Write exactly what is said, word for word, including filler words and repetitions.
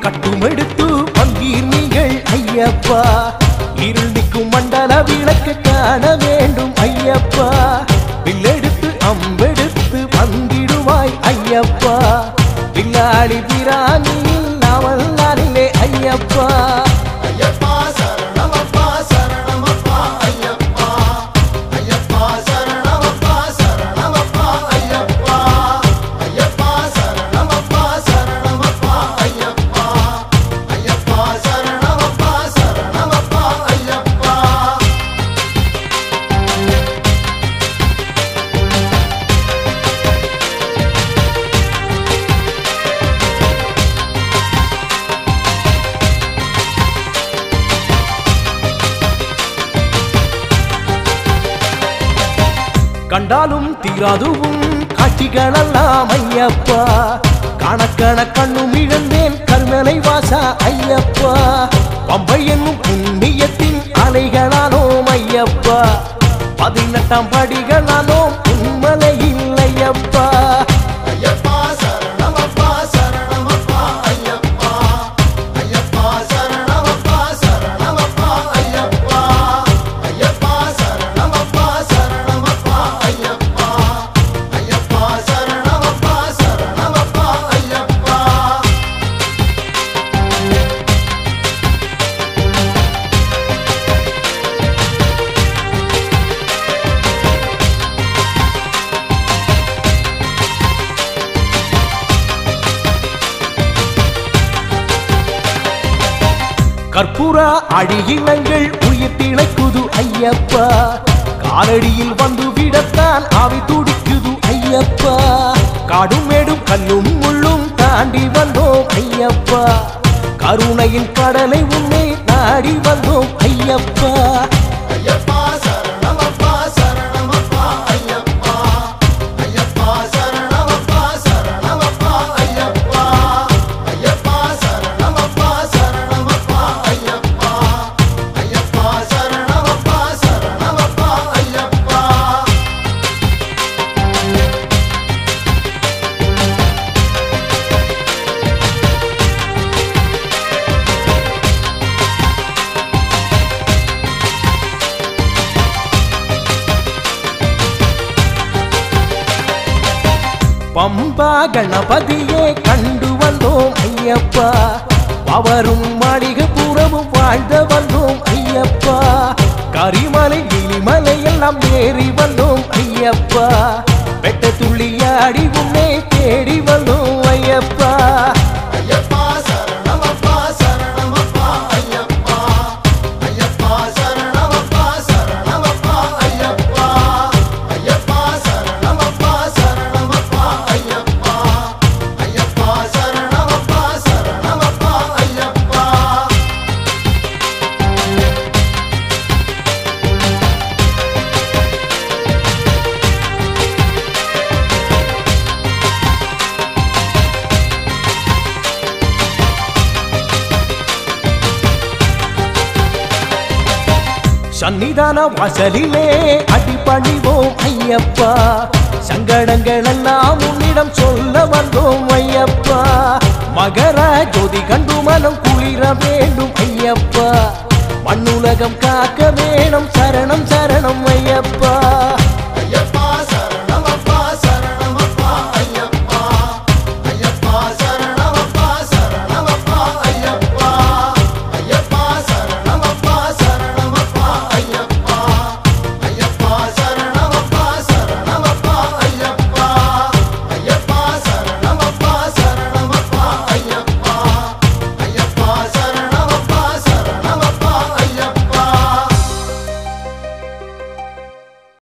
கட்டுமெடுத்து வந்தீர் நீங்கள் ஐயப்பா இருள் நிற்கும் மண்டல விளக்கு காண வேண்டும் ஐயப்பா வில்லெடுத்து அம்பெடுத்து வந்திடுவாய் ஐயப்பா வில்லாளி பிராணியில் நாமல் நாளிலே ஐயப்பா ஐயப்பா சரணமப்பா சரணமப்பா ஐயப்பா ஐயப்பா சரணமப்பா சரணமப்பா ஐயப்பா ஐயப்பா சரணமப்பா சரணமப்பா ஐயப்பா ஐயப்பா சரணமப்பா சரணமப்பா ஐயப்பா கண்டாலும் தீராதுவும் காட்சிகளெல்லாம் ஐயப்பா கணக்கண கண்ணும் இழந்தேன் கருமலை வாசா ஐயப்பா பம்பை என்னும் புண்ணியத்தின் அலைகளானோம் ஐயப்பா பதினெட்டாம் படிகளானோம் உண்மலை இல்லையப்பா ஐயப்பா சரணமப்பா சரணமப்பா ஐயப்பா ஐயப்பா சரணமப்பா சரணமப்பா ஐயப்பா ஐயப்பா சரணமப்பா சரணமப்பா ஐயப்பா ஐயப்பா சரணமப்பா சரணமப்பா ஐயப்பா கற்பூர அழியினங்கள் உயிர் திளைக்குது ஐயப்பா காலடியில் வந்து விடத்தான் ஆவி துடிக்குது ஐயப்பா காடும் மேடும் கல்லும் முள்ளும் தாண்டி வந்தோம் ஐயப்பா கருணையின் கடலை உன்னை நாடி வந்தோம் ஐயப்பா ஐயப்பா சரணமப்பா சரணமப்பா ஐயப்பா ஐயப்பா சரணமப்பா சரணமப்பா ஐயப்பா ஐயப்பா சரணமப்பா சரணமப்பா ஐயப்பா ஐயப்பா சரணமப்பா சரணமப்பா ஐயப்பா பம்பா கணபதியே கண்டு வந்தோம் ஐயப்பா அவரும் மாளிகை பூரமும் வாழ்ந்த வந்தோம் ஐயப்பா கரிமலை கிளிமலை எல்லாம் ஏறி வந்தோம் ஐயப்பா வெட்ட துள்ளியாடி உன்னை தேடி வந்தோம் ஐயப்பா ஐயப்பா சரணமப்பா சரணமப்பா ஐயப்பா ஐயப்பா சரணமப்பா சரணமப்பா ஐயப்பா ஐயப்பா சரணமப்பா சரணமப்பா ஐயப்பா ஐயப்பா சரணமப்பா சரணமப்பா ஐயப்பா சன்னிதான வாசலிலே அடிபணிவோம் ஐயப்பா சங்கடங்கள் எல்லாம் உன்னிடம் சொல்ல வந்தோம் ஐயப்பா மகர ஜோதி கண்டு மனம் குளிர வேண்டும் ஐயப்பா மண்ணுலகம் காக்க வேணும் சரணம் சரணம்